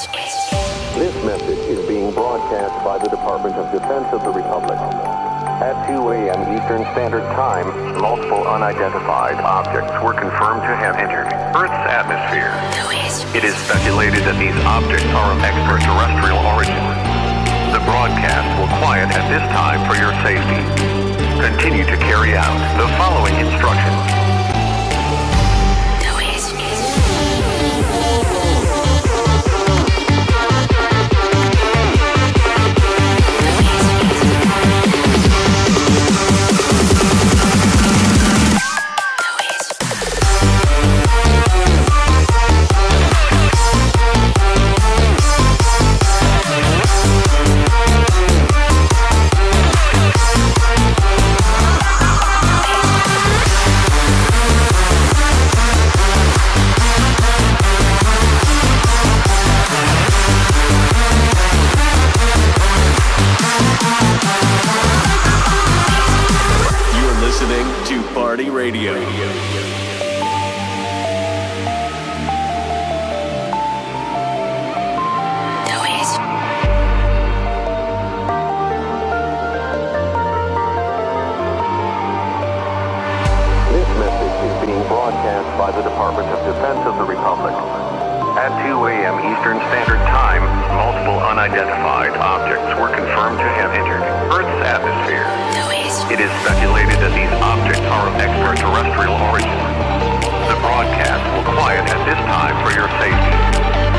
This message is being broadcast by the Department of Defense of the Republic. At 2 a.m. Eastern Standard Time, multiple unidentified objects were confirmed to have entered Earth's atmosphere. It is speculated that these objects are of extraterrestrial origin. The broadcast will quiet at this time for your safety. Continue to carry out the following instructions. Radio. This message is being broadcast by the Department of Defense of the Republic. At 2 a.m. Eastern Standard Time, multiple unidentified objects were confirmed to have entered Earth's atmosphere. It is speculated that these objects are of extraterrestrial origin. The broadcast will quiet at this time for your safety.